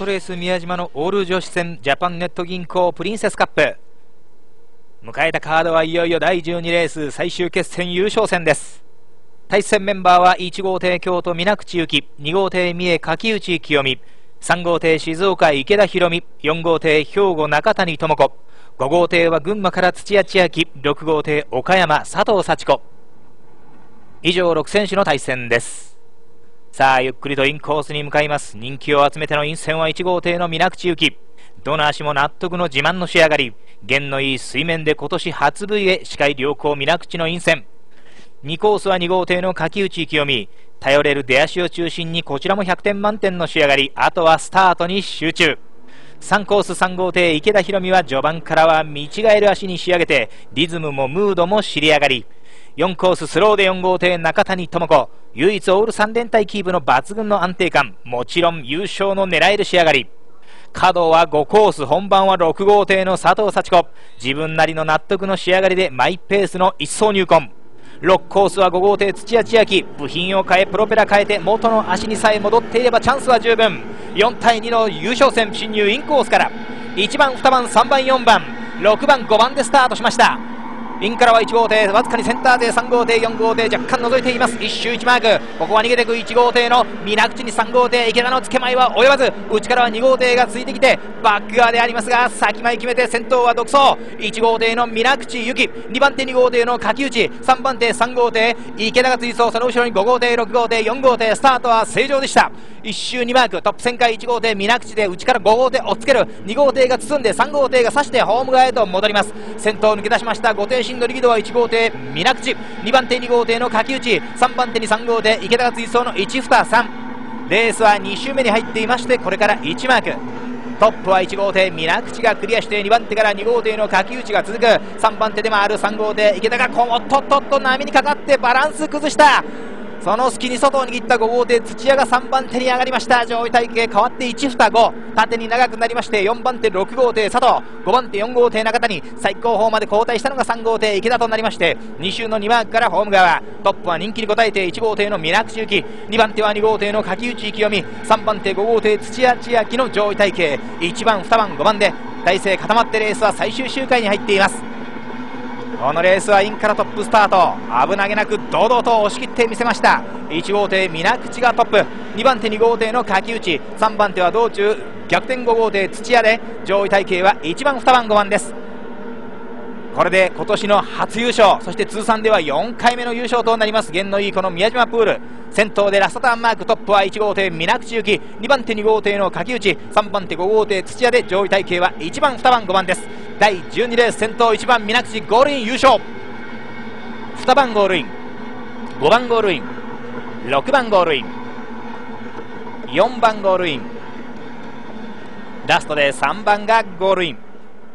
レース宮島のオール女子戦ジャパンネット銀行プリンセスカップ、迎えたカードはいよいよ第12レース最終決戦優勝戦です。対戦メンバーは1号艇京都水口由紀、2号艇三重柿内清美、3号艇静岡池田博美、4号艇兵庫中谷智子、5号艇は群馬から土屋千秋、6号艇岡山佐藤幸子。以上6選手の対戦です。さあゆっくりとインコースに向かいます。人気を集めてのイン戦は1号艇の水口由紀、どの足も納得の自慢の仕上がり、弦のいい水面で今年初 V へ視界良好水口のイン戦。2コースは2号艇の柿内清美、頼れる出足を中心にこちらも100点満点の仕上がり、あとはスタートに集中。3コース3号艇池田博美は序盤からは見違える足に仕上げてリズムもムードも尻上がり。4コーススローで4号艇中谷智子、唯一オール3連隊キープの抜群の安定感、もちろん優勝の狙える仕上がり。角は5コース、本番は6号艇の佐藤幸子、自分なりの納得の仕上がりでマイペースの一走入魂。6コースは5号艇土屋千秋、部品を変えプロペラ変えて元の足にさえ戻っていればチャンスは十分。4対2の優勝戦進入インコースから1番2番3番4番6番5番でスタートしました。インからは1号艇、わずかにセンター勢3号艇4号艇若干覗いています。1周1マーク、ここは逃げていく1号艇の水口に3号艇池田の付け前は及ばず、内からは2号艇がついてきてバック側でありますが先前決めて先頭は独走。1号艇の水口由紀、2番手2号艇の柿内、3番手3號艇池田が追走、その後ろに5号艇6号艇4号艇、スタートは正常でした。1周2マーク、トップ旋回1号艇水口で内から5号艇追っつける、2号艇が包んで3号艇が刺してホーム側へと戻ります。先頭を抜け出しました。5艇進のリードは1号艇水口、2番手2号艇の柿内、3番手に3号艇池田が追走の1、2、3。レースは2周目に入っていまして、これから1マーク。トップは1号艇水口がクリアして、2番手から2号艇の柿内が続く。3番手でもある3号艇池田がおっとっとっと波にかかってバランス崩した。その隙に外を握った5号艇土屋が3番手に上がりました。上位体系変わって1、2、5、縦に長くなりまして、4番手6号艇佐藤、5番手4号艇中谷、最高峰まで後退したのが3号艇池田となりまして、2周の2マークからホーム側。トップは人気に応えて1号艇の水口由紀、2番手は2号艇の柿内清美、3番手5号艇土屋千秋の上位体系、1番2番5番で体勢固まってレースは最終周回に入っています。このレースはインからトップスタート、危なげなく堂々と押し切ってみせました。1号艇水口がトップ、2番手2号艇の柿内、3番手は道中逆転5号艇土屋で、上位体系は1番2番5番です。これで今年の初優勝、そして通算では4回目の優勝となります。弦のいいこの宮島プール、先頭でラストターンマーク。トップは1号艇水口由紀、2番手2号艇の柿内、3番手5号艇土屋で、上位体系は1番2番5番です。第12レース先頭1番水口ゴールイン優勝、2番ゴールイン、5番ゴールイン、6番ゴールイン、4番ゴールイン、ラストで3番がゴールイン。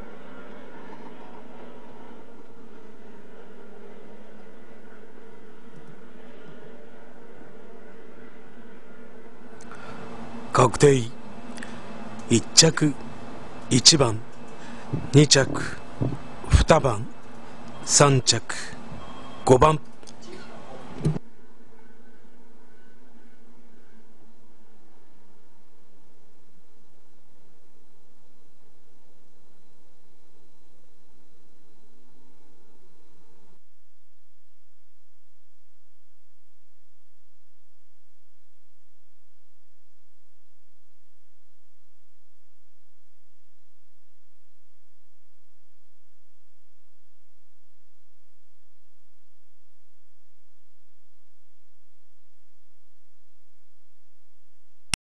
確定。1着1番、2着2番、3着5番。